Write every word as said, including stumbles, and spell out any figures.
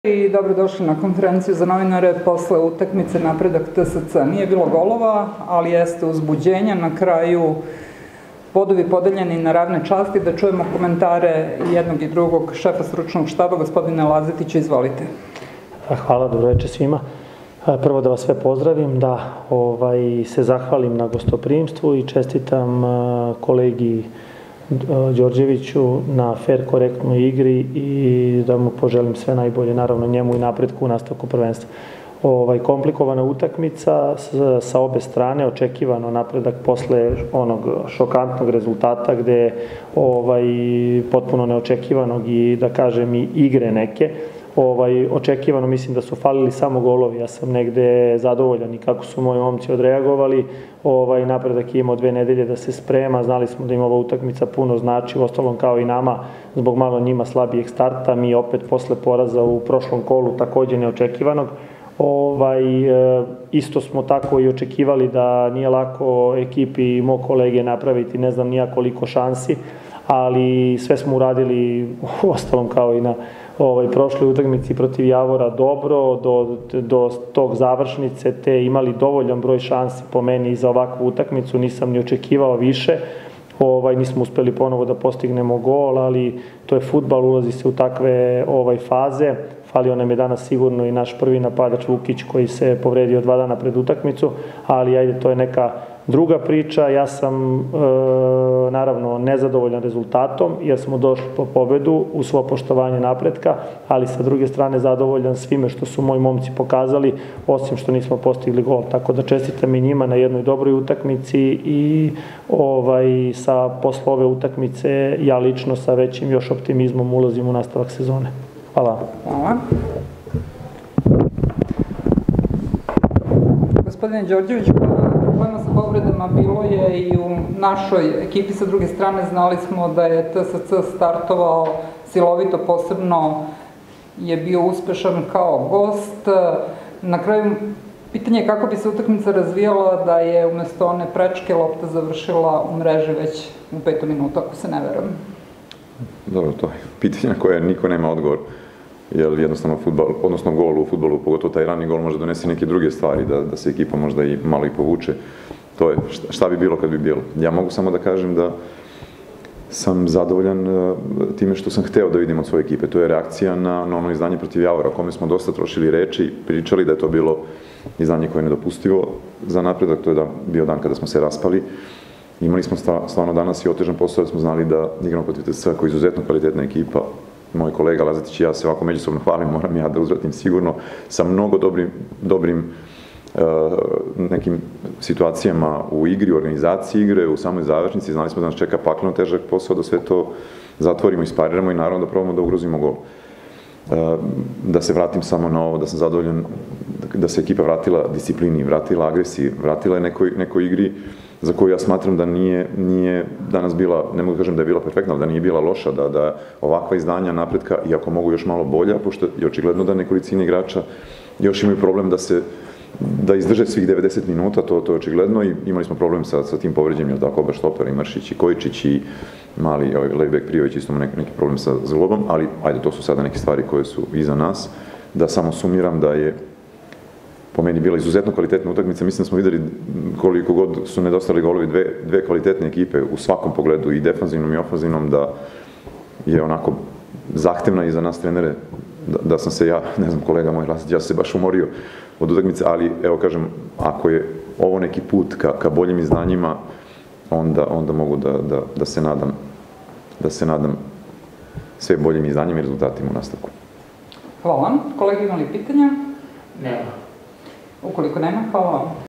I dobrodošli na konferenciju za novinare posle utakmice Napredak T S C. Nije bilo golova, ali jeste uzbuđenja. Na kraju bodovi podeljeni na ravne časti. Da čujemo komentare jednog i drugog šefa stručnog štaba, gospodine Lazetića, izvolite. Hvala, dobro večer svima. Prvo da vas sve pozdravim, da ovaj, se zahvalim na gostoprimstvu i čestitam kolegi Đorđeviću na fair, korektnoj igri i da mu poželim sve najbolje, naravno njemu i napretku u nastavku prvenstva. Ovaj, komplikovana utakmica sa obe strane, očekivano napredak posle onog šokantnog rezultata gde ovaj, potpuno neočekivanog i da kažem i igre neke. Ovaj, očekivano mislim da su falili samo golovi, ja sam negde zadovoljan i kako su moji momci odreagovali. Ovaj, napredak je imao dve nedelje da se sprema, znali smo da im ova utakmica puno znači, ostalom kao i nama, zbog malo njima slabijeg starta, mi opet posle poraza u prošlom kolu takođe neočekivanog. Ovaj, isto smo tako i očekivali da nije lako ekipi i mog kolege napraviti ne znam nija koliko šansi, ali sve smo uradili ostalom kao i na ovaj, prošloj utakmici protiv Javora dobro, do, do tog završnice te imali dovoljan broj šansi po meni za ovakvu utakmicu, nisam ni očekivao više. Ovaj, nismo uspeli ponovo da postignemo gol, ali to je fudbal, ulazi se u takve ovaj, faze. Falio nam je danas sigurno i naš prvi napadač Vukić koji se povredio dva dana pred utakmicu, ali ajde, to je neka druga priča. Ja sam e, naravno nezadovoljan rezultatom jer smo došli po pobedu u svo poštovanje napretka, ali sa druge strane zadovoljan svime što su moji momci pokazali, osim što nismo postigli gol. Tako da čestitam i njima na jednoj dobroj utakmici i ovaj, sa posle ove utakmice ja lično sa većim još optimizmom ulazim u nastavak sezone. Hvala. Hvala. Gospodine Đorđević, problema sa povredama bilo je i u našoj ekipi. Sa druge strane, znali smo da je T S C startovao silovito, posebno je bio uspešan kao gost. Na kraju, pitanje je kako bi se utakmica razvijala da je umesto one prečke lopta završila u mreži već u petom minutu, ako se ne verujem. Dobro, to je pitanje na koje niko nema odgovor. Jer jednostavno futbol, odnosno gol u futbolu, pogotovo taj rani gol može donesi neke druge stvari, da, da se ekipa možda i malo i povuče. To je šta bi bilo kad bi bilo. Ja mogu samo da kažem da sam zadovoljan time što sam hteo da vidim od svoje ekipe. To je reakcija na, na ono izdanje protiv Javora, o kome smo dosta trošili reči, pričali da je to bilo izdanje koje je nedopustivo za napredak. To je da, bio dan kada smo se raspali. Imali smo stvarno danas i otežan posao, da smo znali da igramo protiv T S C koja je izuzetno kvalitetna ekipa. Moj kolega Lazetić i ja se ovako međusobno hvalim, moram ja da uzvratim sigurno, sa mnogo dobrim, dobrim uh, nekim situacijama u igri, u organizaciji igre, u samoj završnici. Znali smo da nas čeka pakleno težak posao, da sve to zatvorimo, ispariramo i naravno da probamo da ugrozimo gol. Uh, da se vratim samo na ovo, da sam zadovoljan da se ekipa vratila disciplini, vratila agresiji, vratila je nekoj, nekoj igri za koju ja smatram da nije, nije danas bila, ne mogu kažem da je bila perfektna, ali da nije bila loša, da, da ovakva izdanja napretka, iako mogu još malo bolja, pošto je očigledno da nekolicina igrača još imaju problem da se da izdrže svih devedeset minuta, to, to je očigledno i imali smo problem sa, sa tim povređenjem, jel tako, oba štopera, i Mršić i Kojičić i mali ovaj, levbek Prijović, isto neki, neki problem sa zglobom, ali ajde, to su sada neke stvari koje su iza nas. Da samo sumiram da je po meni bila izuzetno kvalitetna utakmica. Mislim da smo videli koliko god su nedostali golovi, dve, dve kvalitetne ekipe u svakom pogledu, i defanzivnom i ofanzivnom, da je onako zahtevna i za nas trenere, da, da sam se ja, ne znam, kolega moj Lasić, ja sam se baš umorio od utakmice, ali evo kažem, ako je ovo neki put ka, ka boljim izdanjima, onda, onda mogu da, da, da se nadam, da se nadam sve boljim izdanjima i rezultatima u nastavku. Hvala vam. Kolegi, imali pitanja? Nema. Ukoliko nema, hvala vam.